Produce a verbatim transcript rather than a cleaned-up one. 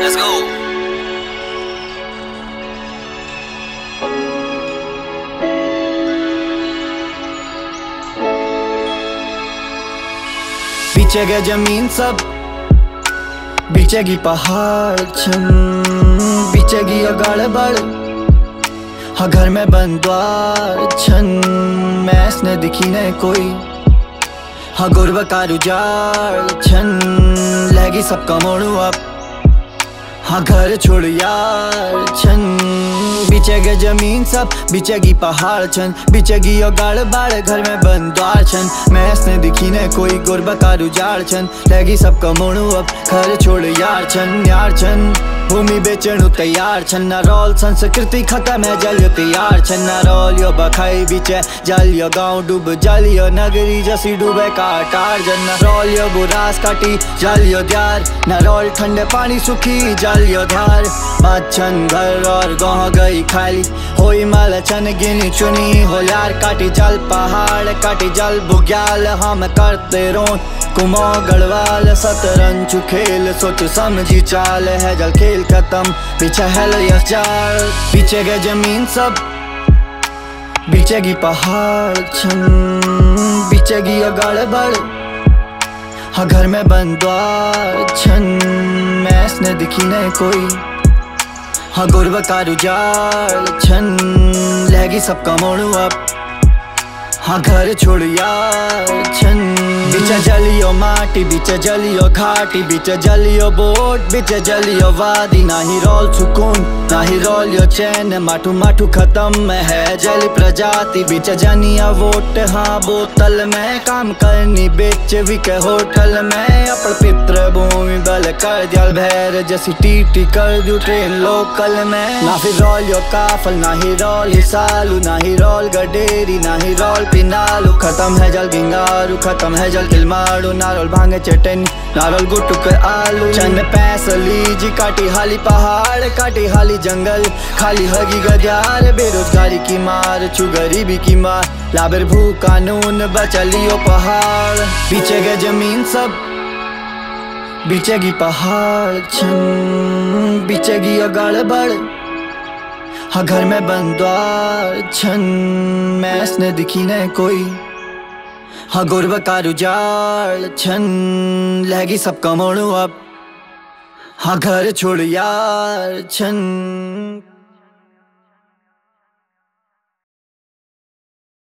Let's go. बिछेगी जमीन सब, बिछेगी पहाड़ छन, बिछेगी गड़बड़ हाँ घर में बंद द्वार छन। मैस ने दिखी न कोई हाँ गुरब का रुझार छन, लगी सबका मोड़ू अब हाँ घर छोड़ यार छन। बिछेगी जमीन सब, बिछेगी पहाड़ छन, बिछेगी यो गाड़ बाड़ घर में बंद द्वार छन। मैस ने दिखी न कोई गुरब का रुझार छन, लगी सबका मोड़ू अब घर छोड़ यार छन यार छन। भूमि बेचणु तैयार छन ना रोल, संस्कृति खत्म है जल तैयार छन ना रोल। यो बखाई बिचे जल यो गाँव डूब जल यो नगरी जसी डूबे काटार जन ना रोल। यो बुरास काटी जल यो द्यार ना रोल, ठंडे पानी सुखी जल यो धार। बात छन घर और गाँव गई खाली, होई माल छन गिनी चुनी हो यार। काटी जल पहाड़ काटी जल बुग्याल, हम करते रोन कुमो गढ़वाल। शतरंज खेल सोच समझी चाल है जल खेल खत्म पीछे हेल यार। बिछेगी जमीन सब, बिछेगी पहाड़ छन, बिछेगी गड़बड़ हाँ घर में बंद द्वार छन। मैस ने दिखी न कोई हाँ गुरब का रुझार छन, लगी सबका मोड़ू अब हाँ घर छोड़ यार छन। बिच जलियो माटी बिच जलियो घाटी, बिच जलियो बोट बिच जलियो वादी। ना ही रोल सुकून ना ही रोल यो चैन, माठू माठू खत्म है जल प्रजाति। बिच जनिया वोट हाँ बोतल में, काम करनी बेच विके होटल में। अपन पित्र भूमि बल कर दियल भैर, जैसी टीटी कर दू ट्रेन लोकल में। ना फिर रोल यो काफल ना ही रोल हिसालू, ना ही रोल गडेरी ना ही रोल पिनालू। खत्म है जल गिंगारू खत्म है जल किलमाड़ू, नारोल भांगे चटनी नारोल गुटुक आलू। चंद पैसली जी काटी हाली पहाड़ काटी हाली जंगल, खाली हगी गद्यार। बेरोजगारी की मार छू गरीबी की मार, लाबर भू कानून बचलियो पहाड़। बिछेगी जमीन सब, बिछेगी पहाड़ छन, बिछेगी गड़बड़ हाँ घर में बंद द्वार छन। मैस ने दिखी न कोई हाँ गुरब का रुझार छन, लगी सबका मोड़ू अब हाँ घर छोड़ यार छन।